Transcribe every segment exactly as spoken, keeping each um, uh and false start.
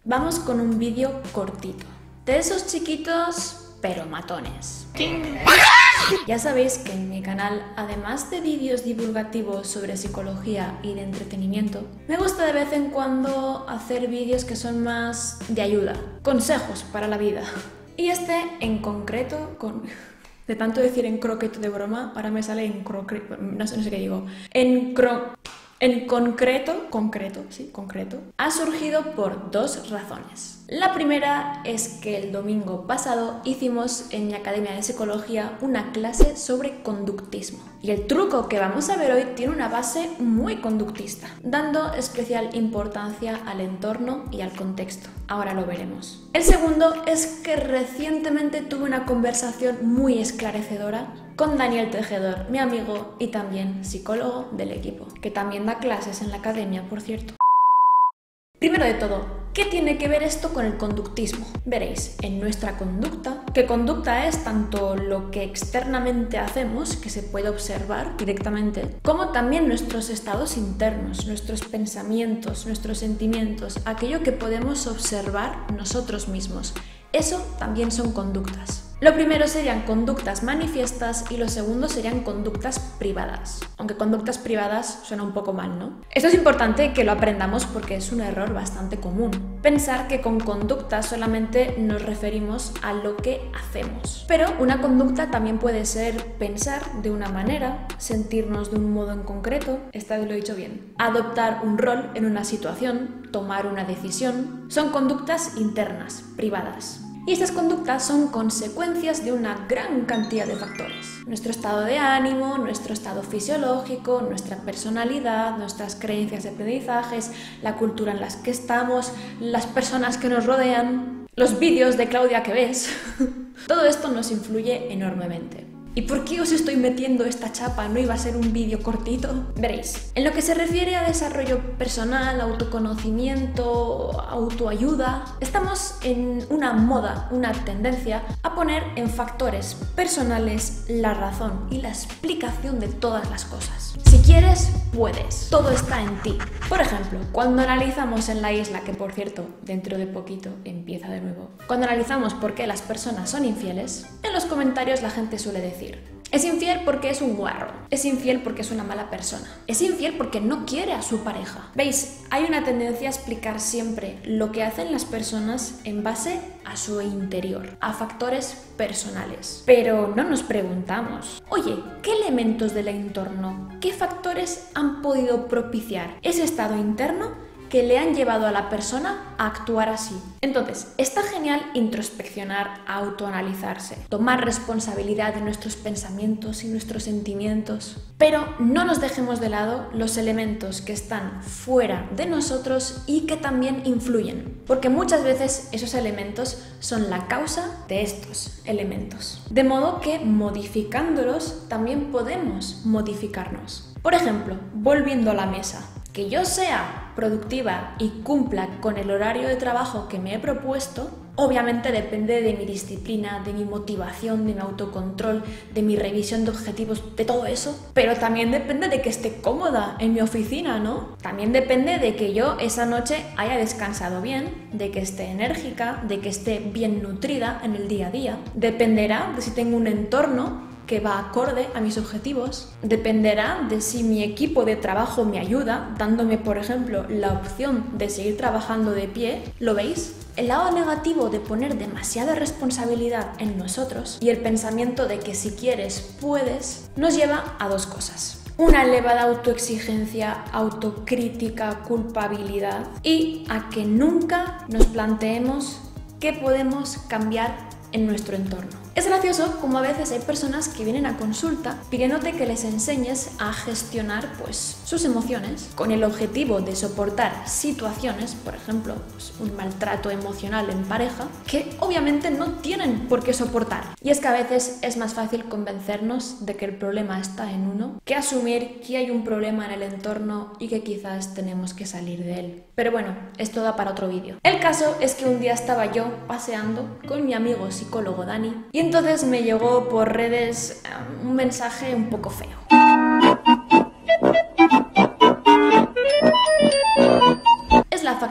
Vamos con un vídeo cortito, de esos chiquitos pero matones. Ya sabéis que en mi canal, además de vídeos divulgativos sobre psicología y de entretenimiento, me gusta de vez en cuando hacer vídeos que son más de ayuda, consejos para la vida. Y este en concreto, con... de tanto decir en croqueto de broma, ahora me sale en croqueto, no sé, no sé qué digo, en cro... En concreto, concreto, sí, concreto, ha surgido por dos razones. La primera es que el domingo pasado hicimos en mi Academia de Psicología una clase sobre conductismo. Y el truco que vamos a ver hoy tiene una base muy conductista, dando especial importancia al entorno y al contexto. Ahora lo veremos. El segundo es que recientemente tuve una conversación muy esclarecedora con Daniel Tejedor, mi amigo y también psicólogo del equipo, que también da clases en la academia, por cierto. Primero de todo, ¿qué tiene que ver esto con el conductismo? Veréis, en nuestra conducta, que conducta es tanto lo que externamente hacemos, que se puede observar directamente, como también nuestros estados internos, nuestros pensamientos, nuestros sentimientos, aquello que podemos observar nosotros mismos. Eso también son conductas. Lo primero serían conductas manifiestas y lo segundo serían conductas privadas. Aunque conductas privadas suena un poco mal, ¿no? Esto es importante que lo aprendamos porque es un error bastante común. Pensar que con conducta solamente nos referimos a lo que hacemos. Pero una conducta también puede ser pensar de una manera, sentirnos de un modo en concreto, esta vez lo he dicho bien, adoptar un rol en una situación, tomar una decisión. Son conductas internas, privadas. Y estas conductas son consecuencias de una gran cantidad de factores. Nuestro estado de ánimo, nuestro estado fisiológico, nuestra personalidad, nuestras creencias y aprendizajes, la cultura en la que estamos, las personas que nos rodean, los vídeos de Claudia que ves. Todo esto nos influye enormemente. ¿Y por qué os estoy metiendo esta chapa? ¿No iba a ser un vídeo cortito? Veréis, en lo que se refiere a desarrollo personal, autoconocimiento, autoayuda, estamos en una moda, una tendencia a poner en factores personales la razón y la explicación de todas las cosas. Si quieres, puedes. Todo está en ti. Por ejemplo, cuando analizamos en La Isla, que por cierto, dentro de poquito empieza de nuevo, cuando analizamos por qué las personas son infieles, en los comentarios la gente suele decir: es infiel porque es un guarro, es infiel porque es una mala persona, es infiel porque no quiere a su pareja. ¿Veis? Hay una tendencia a explicar siempre lo que hacen las personas en base a su interior, a factores personales. Pero no nos preguntamos, oye, ¿qué elementos del entorno, qué factores han podido propiciar ese estado interno que le han llevado a la persona a actuar así? Entonces, está genial introspeccionar, autoanalizarse, tomar responsabilidad de nuestros pensamientos y nuestros sentimientos, pero no nos dejemos de lado los elementos que están fuera de nosotros y que también influyen, porque muchas veces esos elementos son la causa de estos elementos. De modo que modificándolos también podemos modificarnos. Por ejemplo, volviendo a la mesa, que yo sea productiva y cumpla con el horario de trabajo que me he propuesto, obviamente depende de mi disciplina, de mi motivación, de mi autocontrol, de mi revisión de objetivos, de todo eso. Pero también depende de que esté cómoda en mi oficina, ¿no? También depende de que yo esa noche haya descansado bien, de que esté enérgica, de que esté bien nutrida en el día a día. Dependerá de si tengo un entorno que va acorde a mis objetivos. Dependerá de si mi equipo de trabajo me ayuda, dándome, por ejemplo, la opción de seguir trabajando de pie. ¿Lo veis? El lado negativo de poner demasiada responsabilidad en nosotros y el pensamiento de que si quieres, puedes, nos lleva a dos cosas: una elevada autoexigencia, autocrítica, culpabilidad, y a que nunca nos planteemos qué podemos cambiar en nuestro entorno. Es gracioso como a veces hay personas que vienen a consulta pidiéndote que les enseñes a gestionar pues, sus emociones con el objetivo de soportar situaciones, por ejemplo, pues, un maltrato emocional en pareja, que obviamente no tienen por qué soportar. Y es que a veces es más fácil convencernos de que el problema está en uno que asumir que hay un problema en el entorno y que quizás tenemos que salir de él. Pero bueno, esto da para otro vídeo. El caso es que un día estaba yo paseando con mi amigo psicólogo Dani y entonces me llegó por redes um, un mensaje un poco feo. Es la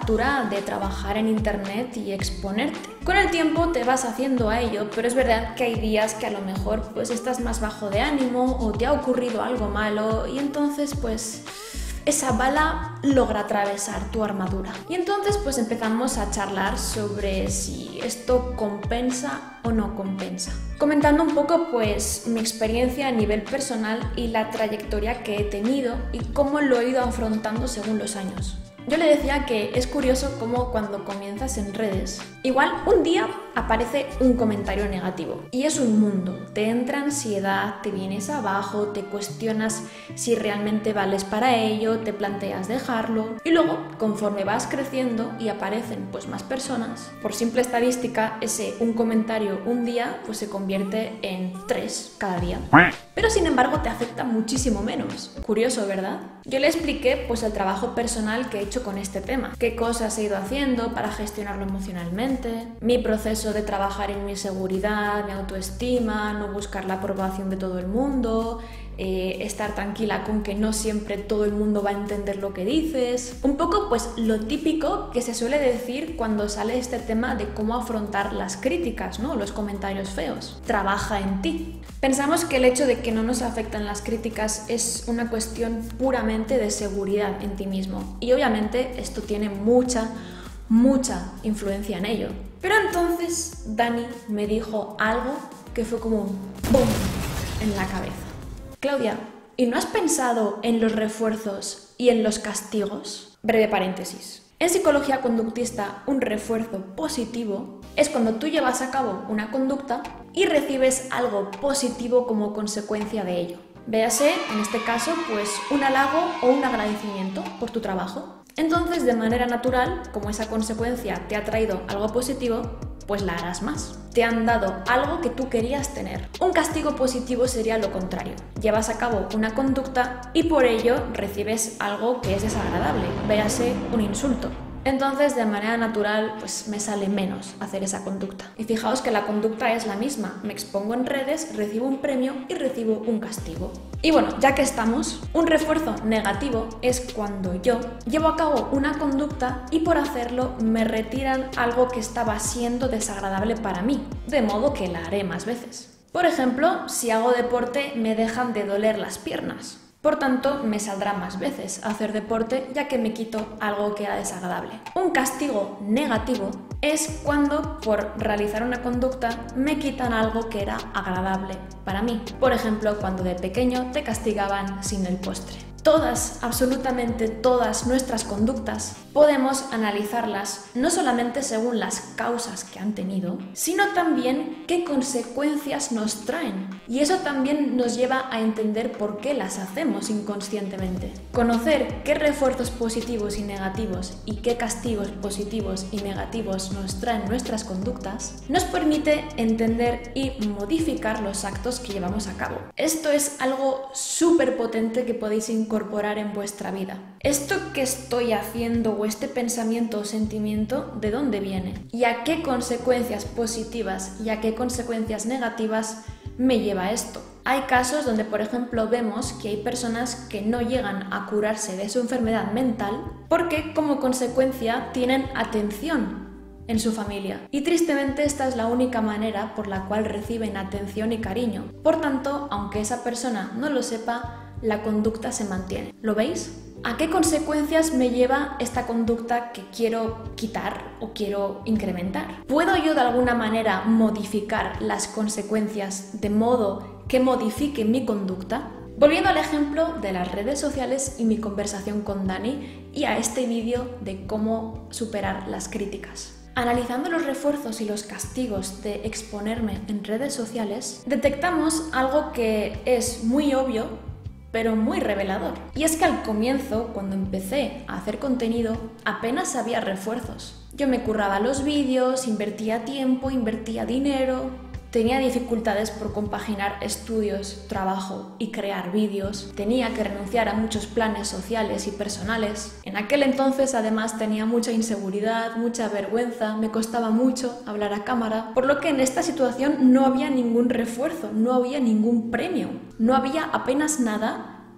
factura de trabajar en internet y exponerte. Con el tiempo te vas haciendo a ello, pero es verdad que hay días que a lo mejor pues estás más bajo de ánimo o te ha ocurrido algo malo y entonces pues esa bala logra atravesar tu armadura. Y entonces pues empezamos a charlar sobre si esto compensa o no compensa. Comentando un poco pues mi experiencia a nivel personal y la trayectoria que he tenido y cómo lo he ido afrontando según los años. Yo le decía que es curioso cómo cuando comienzas en redes, igual un día aparece un comentario negativo y es un mundo, te entra ansiedad, te vienes abajo, te cuestionas si realmente vales para ello, te planteas dejarlo y luego conforme vas creciendo y aparecen pues más personas, por simple estadística ese un comentario un día pues se convierte en tres cada día. Pero sin embargo te afecta muchísimo menos. Curioso, ¿verdad? Yo le expliqué pues el trabajo personal que he hecho con este tema, qué cosas he ido haciendo para gestionarlo emocionalmente, mi proceso de trabajar en mi seguridad, mi autoestima, no buscar la aprobación de todo el mundo, eh, estar tranquila con que no siempre todo el mundo va a entender lo que dices. Un poco pues lo típico que se suele decir cuando sale este tema de cómo afrontar las críticas, ¿no? Los comentarios feos. Trabaja en ti. Pensamos que el hecho de que no nos afectan las críticas es una cuestión puramente de seguridad en ti mismo. Y obviamente esto tiene mucha, mucha influencia en ello. Pero entonces Dani me dijo algo que fue como un ¡bum! En la cabeza. Claudia, ¿y no has pensado en los refuerzos y en los castigos? Breve paréntesis. En psicología conductista, un refuerzo positivo es cuando tú llevas a cabo una conducta y recibes algo positivo como consecuencia de ello. Véase, en este caso, pues un halago o un agradecimiento por tu trabajo. Entonces, de manera natural, como esa consecuencia te ha traído algo positivo, pues la harás más. Te han dado algo que tú querías tener. Un castigo positivo sería lo contrario. Llevas a cabo una conducta y por ello recibes algo que es desagradable, véase un insulto. Entonces, de manera natural, pues me sale menos hacer esa conducta. Y fijaos que la conducta es la misma. Me expongo en redes, recibo un premio y recibo un castigo. Y bueno, ya que estamos, un refuerzo negativo es cuando yo llevo a cabo una conducta y por hacerlo me retiran algo que estaba siendo desagradable para mí, de modo que la haré más veces. Por ejemplo, si hago deporte me dejan de doler las piernas. Por tanto, me saldrá más veces hacer deporte ya que me quito algo que era desagradable. Un castigo negativo es cuando por realizar una conducta me quitan algo que era agradable para mí. Por ejemplo, cuando de pequeño te castigaban sin el postre. Todas, absolutamente todas nuestras conductas podemos analizarlas no solamente según las causas que han tenido, sino también qué consecuencias nos traen. Y eso también nos lleva a entender por qué las hacemos inconscientemente. Conocer qué refuerzos positivos y negativos y qué castigos positivos y negativos nos traen nuestras conductas nos permite entender y modificar los actos que llevamos a cabo. Esto es algo súper potente que podéis incorporar incorporar en vuestra vida. ¿Esto que estoy haciendo o este pensamiento o sentimiento de dónde viene? ¿Y a qué consecuencias positivas y a qué consecuencias negativas me lleva esto? Hay casos donde, por ejemplo, vemos que hay personas que no llegan a curarse de su enfermedad mental porque como consecuencia tienen atención en su familia. Y tristemente esta es la única manera por la cual reciben atención y cariño. Por tanto, aunque esa persona no lo sepa, la conducta se mantiene. ¿Lo veis? ¿A qué consecuencias me lleva esta conducta que quiero quitar o quiero incrementar? ¿Puedo yo de alguna manera modificar las consecuencias de modo que modifique mi conducta? Volviendo al ejemplo de las redes sociales y mi conversación con Dani y a este vídeo de cómo superar las críticas. Analizando los refuerzos y los castigos de exponerme en redes sociales, detectamos algo que es muy obvio, pero muy revelador. Y es que al comienzo, cuando empecé a hacer contenido, apenas había refuerzos. Yo me curraba los vídeos, invertía tiempo, invertía dinero, tenía dificultades por compaginar estudios, trabajo y crear vídeos, tenía que renunciar a muchos planes sociales y personales. En aquel entonces además tenía mucha inseguridad, mucha vergüenza, me costaba mucho hablar a cámara, por lo que en esta situación no había ningún refuerzo, no había ningún premio, no había apenas nada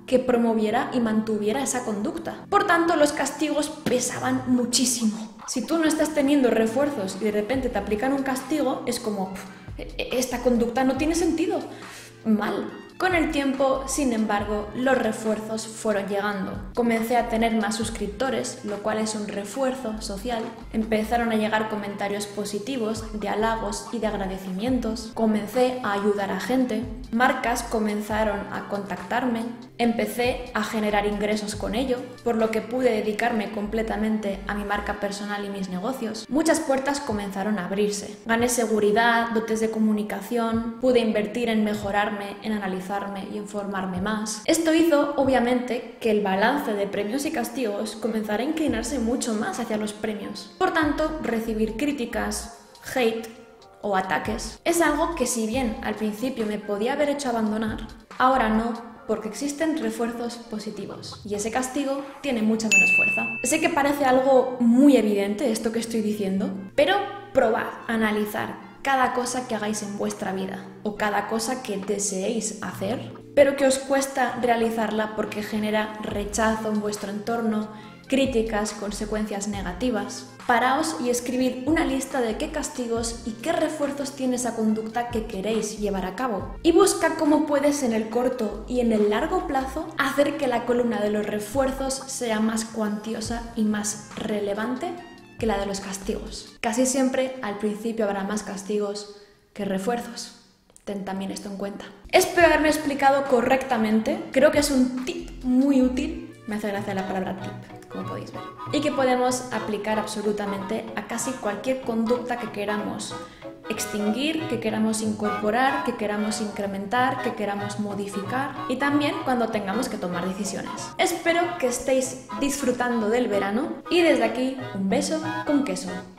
que promoviera y mantuviera esa conducta. Por tanto, los castigos pesaban muchísimo. Si tú no estás teniendo refuerzos y de repente te aplican un castigo, es como, esta conducta no tiene sentido. Mal. Con el tiempo, sin embargo, los refuerzos fueron llegando. Comencé a tener más suscriptores, lo cual es un refuerzo social. Empezaron a llegar comentarios positivos, de halagos y de agradecimientos. Comencé a ayudar a gente. Marcas comenzaron a contactarme. Empecé a generar ingresos con ello, por lo que pude dedicarme completamente a mi marca personal y mis negocios. Muchas puertas comenzaron a abrirse. Gané seguridad, dotes de comunicación, pude invertir en mejorarme, en analizarme y en formarme más. Esto hizo, obviamente, que el balance de premios y castigos comenzara a inclinarse mucho más hacia los premios. Por tanto, recibir críticas, hate o ataques es algo que, si bien al principio me podía haber hecho abandonar, ahora no, porque existen refuerzos positivos y ese castigo tiene mucha menos fuerza. Sé que parece algo muy evidente esto que estoy diciendo, pero probad a analizar cada cosa que hagáis en vuestra vida o cada cosa que deseéis hacer, pero que os cuesta realizarla porque genera rechazo en vuestro entorno, críticas, consecuencias negativas. Paraos y escribid una lista de qué castigos y qué refuerzos tiene esa conducta que queréis llevar a cabo. Y busca cómo puedes en el corto y en el largo plazo hacer que la columna de los refuerzos sea más cuantiosa y más relevante que la de los castigos. Casi siempre al principio habrá más castigos que refuerzos. Ten también esto en cuenta. Espero haberme explicado correctamente. Creo que es un tip muy útil. Me hace gracia la palabra tip, como podéis ver. Y que podemos aplicar absolutamente a casi cualquier conducta que queramos extinguir, que queramos incorporar, que queramos incrementar, que queramos modificar y también cuando tengamos que tomar decisiones. Espero que estéis disfrutando del verano y desde aquí un beso con queso.